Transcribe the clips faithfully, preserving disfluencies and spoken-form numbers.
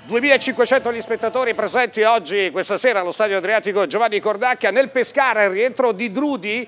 duemilacinquecento gli spettatori presenti oggi, questa sera, allo Stadio Adriatico Giovanni Cordacchia. Nel Pescara il rientro di Drudi.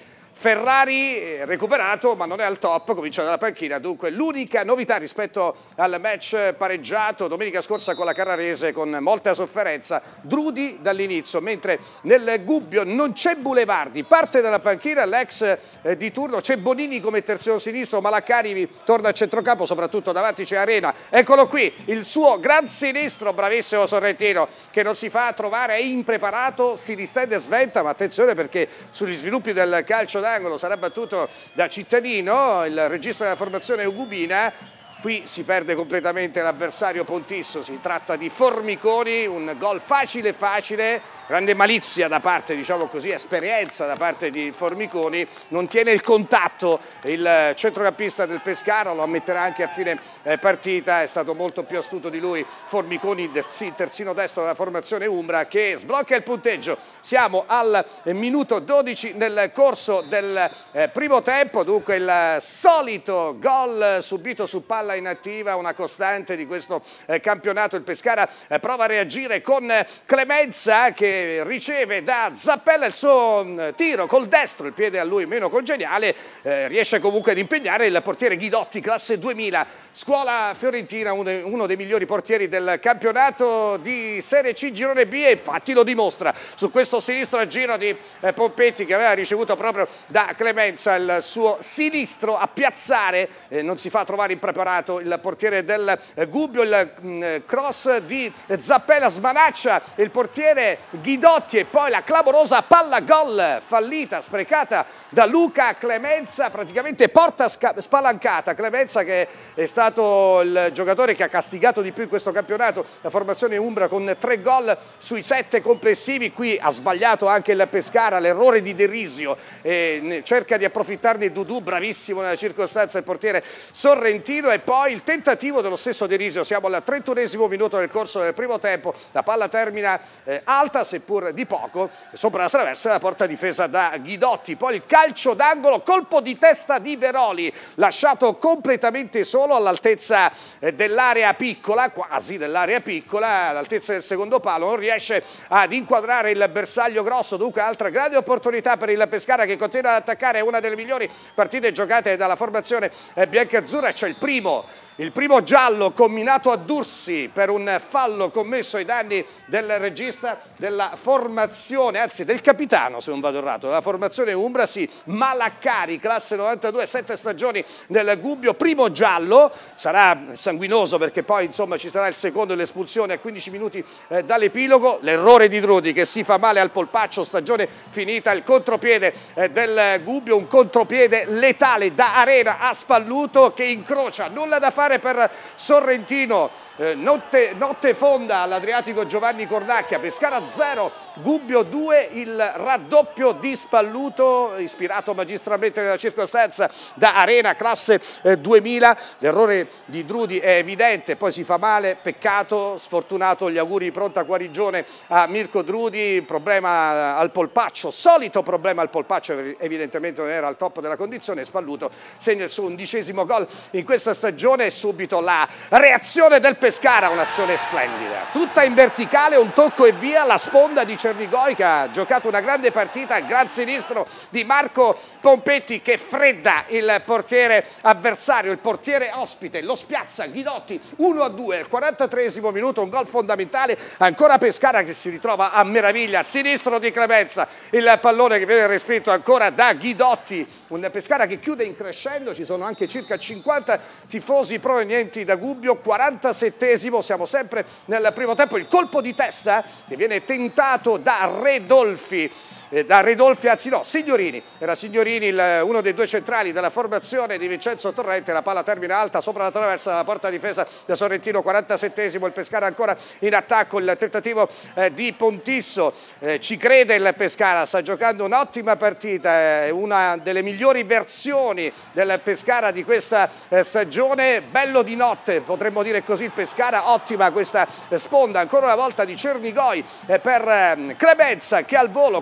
Ferrari recuperato ma non è al top, comincia dalla panchina, dunque l'unica novità rispetto al match pareggiato domenica scorsa con la Carrarese con molta sofferenza. Drudi dall'inizio, mentre nel Gubbio non c'è Boulevardi, parte dalla panchina l'ex eh, di turno, c'è Bonini come terzino sinistro, Malaccari torna a centrocampo, soprattutto davanti c'è Arena. Eccolo qui il suo gran sinistro, bravissimo Sorrentino, che non si fa trovare, è impreparato, si distende e sventa, ma attenzione perché sugli sviluppi del calcio d'angolo sarà battuto da Cittadino, il regista della formazione Ugubina. Qui si perde completamente l'avversario Pontisso, si tratta di Formiconi, un gol facile facile, grande malizia da parte, diciamo così, esperienza da parte di Formiconi, non tiene il contatto il centrocampista del Pescara, lo ammetterà anche a fine partita, è stato molto più astuto di lui Formiconi, terzino destro della formazione Umbra, che sblocca il punteggio. Siamo al minuto dodici nel corso del primo tempo, dunque il solito gol subito su palla inattiva, una costante di questo eh, campionato. Il Pescara eh, prova a reagire con eh, Clemenza che riceve da Zappella il suo mh, tiro col destro, il piede a lui meno congeniale, eh, riesce comunque ad impegnare il portiere Ghidotti, classe duemila, scuola fiorentina, uno, uno dei migliori portieri del campionato di Serie C girone B, e infatti lo dimostra su questo sinistro a giro di eh, Pompetti, che aveva ricevuto proprio da Clemenza il suo sinistro a piazzare, eh, non si fa trovare impreparato il portiere del Gubbio, il mh, cross di Zappella smanaccia il portiere Ghidotti e poi la clamorosa palla gol fallita, sprecata da Luca Clemenza, praticamente porta spalancata. Clemenza, che è stato il giocatore che ha castigato di più in questo campionato la formazione Umbra con tre gol sui sette complessivi. Qui ha sbagliato anche il Pescara, l'errore di Derisio, e cerca di approfittarne Dudu, bravissimo nella circostanza il portiere Sorrentino, e poi il tentativo dello stesso Derisio. Siamo al trentunesimo minuto del corso del primo tempo, la palla termina eh, alta seppur di poco sopra la traversa della porta difesa da Ghidotti, poi il calcio d'angolo, colpo di testa di Veroli, lasciato completamente solo all'altezza eh, dell'area piccola, quasi dell'area piccola, all'altezza del secondo palo, non riesce ad inquadrare il bersaglio grosso. Dunque altra grande opportunità per il Pescara, che continua ad attaccare, è una delle migliori partite giocate dalla formazione eh, biancazzurra. C'è il primo Il primo giallo comminato a Dursi per un fallo commesso ai danni del regista della formazione, anzi del capitano se non vado errato, della formazione Umbra, sì, Malaccari, classe novantadue, sette stagioni nel Gubbio. Primo giallo, sarà sanguinoso perché poi insomma ci sarà il secondo e l'espulsione a quindici minuti eh, dall'epilogo. L'errore di Drudi che si fa male al polpaccio, stagione finita, il contropiede eh, del Gubbio, un contropiede letale da Arena a Spalluto che incrocia, nulla da fare per Sorrentino, eh, notte, notte fonda all'Adriatico Giovanni Cordacchia. Pescara zero, Gubbio due, il raddoppio di Spalluto ispirato magistralmente nella circostanza da Arena, classe eh, duemila. L'errore di Drudi è evidente, poi si fa male, peccato, sfortunato, gli auguri di pronta guarigione a Mirko Drudi. Problema al polpaccio, solito problema al polpaccio, evidentemente non era al top della condizione. Spalluto segna il suo undicesimo gol in questa stagione. Subito la reazione del Pescara, un'azione splendida, tutta in verticale, un tocco e via, la sponda di Cernigoi che ha giocato una grande partita, il gran sinistro di Marco Pompetti che fredda il portiere avversario, il portiere ospite, lo spiazza Ghidotti uno a due al quarantatreesimo minuto, un gol fondamentale. Ancora Pescara che si ritrova a meraviglia, sinistro di Clemenza, il pallone che viene respinto ancora da Ghidotti. Un Pescara che chiude in crescendo, ci sono anche circa cinquanta tifosi provenienti da Gubbio. quarantasettesimo, siamo sempre nel primo tempo, il colpo di testa che viene tentato da Redolfi, eh, da Redolfi, anzi no, Signorini, era Signorini il, uno dei due centrali della formazione di Vincenzo Torrente. La palla termina alta sopra la traversa della porta difesa da Sorrentino. quarantasettesimo, il Pescara ancora in attacco, il tentativo eh, di Pontisso, eh, ci crede il Pescara, sta giocando un'ottima partita, eh, una delle migliori versioni del Pescara di questa eh, stagione. Bello di notte, potremmo dire così, il Pescara. Ottima questa sponda ancora una volta di Cernigoi eh, per eh, Clemenza che al volo colpisce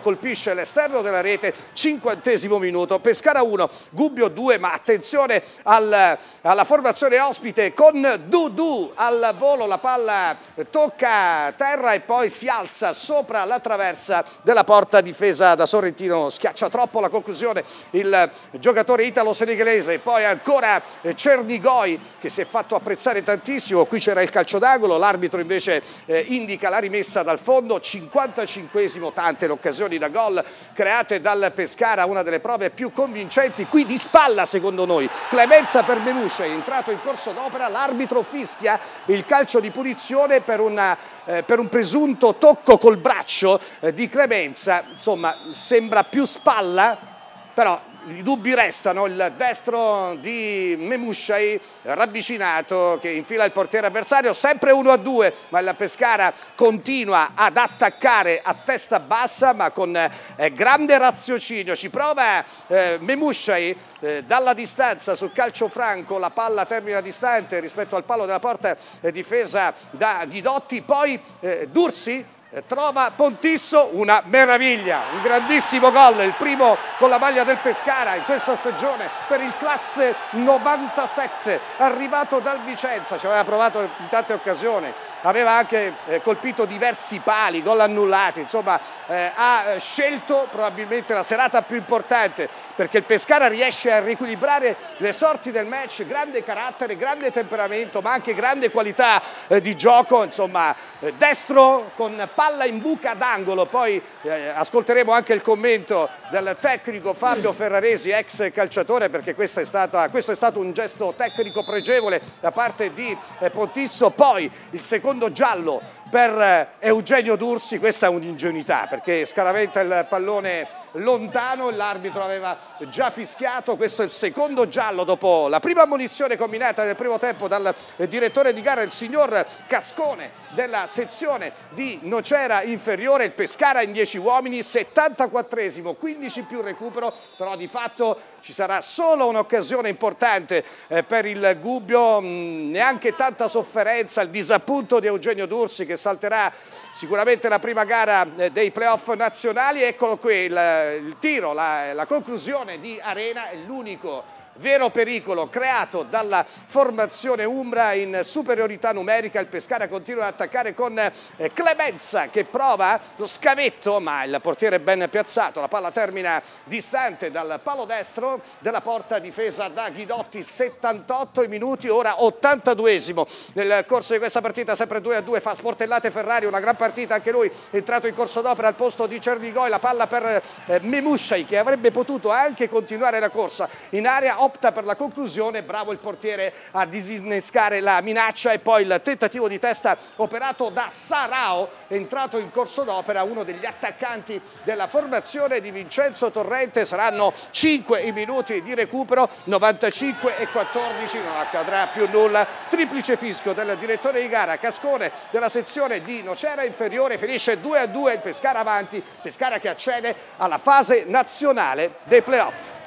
finisce l'esterno della rete, cinquantesimo minuto, Pescara uno, Gubbio due, ma attenzione al, alla formazione ospite con Dudu al volo, la palla tocca terra e poi si alza sopra la traversa della porta difesa da Sorrentino, schiaccia troppo la conclusione il giocatore italo-senegalese, poi ancora Cernigoi che si è fatto apprezzare tantissimo, qui c'era il calcio d'angolo, l'arbitro invece eh, indica la rimessa dal fondo, cinquantacinquesimo, tante le occasioni da gol create dal Pescara, una delle prove più convincenti, qui di spalla secondo noi, clemenza per Memuscia, è entrato in corso d'opera, l'arbitro fischia il calcio di punizione per, una, eh, per un presunto tocco col braccio eh, di Clemenza, insomma sembra più spalla, però i dubbi restano, il destro di Memusciai ravvicinato che infila il portiere avversario, sempre uno a due, ma il Pescara continua ad attaccare a testa bassa ma con eh, grande raziocinio, ci prova eh, Memusciai eh, dalla distanza sul calcio franco, la palla termina distante rispetto al palo della porta eh, difesa da Ghidotti, poi eh, Dursi trova Pontisso, una meraviglia, un grandissimo gol, il primo con la maglia del Pescara in questa stagione per il classe novantasette, arrivato dal Vicenza, ci aveva provato in tante occasioni, aveva anche eh, colpito diversi pali, gol annullati, insomma eh, ha scelto probabilmente la serata più importante perché il Pescara riesce a riequilibrare le sorti del match, grande carattere, grande temperamento ma anche grande qualità eh, di gioco, insomma eh, destro con palla in buca d'angolo, poi eh, ascolteremo anche il commento del tecnico Fabio Ferraresi, ex calciatore, perché questa è stata, questo è stato un gesto tecnico pregevole da parte di eh, Pontisso, poi il secondo giallo per eh, Eugenio Dursi, questa è un'ingenuità perché scaraventa il pallone lontano, l'arbitro aveva già fischiato, questo è il secondo giallo dopo la prima ammonizione combinata nel primo tempo dal eh, direttore di gara, il signor Cascone della sezione di Nocera inferiore, il Pescara in dieci uomini, settantaquattresimo, quindici più recupero, però di fatto ci sarà solo un'occasione importante eh, per il Gubbio, mh, neanche tanta sofferenza, il disappunto di Eugenio Dursi che salterà sicuramente la prima gara eh, dei playoff nazionali, eccolo qui il, il tiro, la, la conclusione di Arena, è l'unico vero pericolo creato dalla formazione umbra in superiorità numerica, il Pescara continua ad attaccare con eh, Clemenza che prova lo scavetto ma il portiere è ben piazzato, la palla termina distante dal palo destro della porta difesa da Ghidotti, settantotto minuti, ora ottantaduesimo nel corso di questa partita, sempre due a due, fa sportellate Ferrari, una gran partita anche lui, è entrato in corso d'opera al posto di Cernigoi, la palla per eh, Memusciai che avrebbe potuto anche continuare la corsa in area, opta per la conclusione, bravo il portiere a disinnescare la minaccia e poi il tentativo di testa operato da Sarao, entrato in corso d'opera, uno degli attaccanti della formazione di Vincenzo Torrente, saranno cinque i minuti di recupero, novantacinque e quattordici, non accadrà più nulla, triplice fischio del direttore di gara Cascone della sezione di Nocera inferiore, finisce due a due, il Pescara avanti, Pescara che accede alla fase nazionale dei playoff.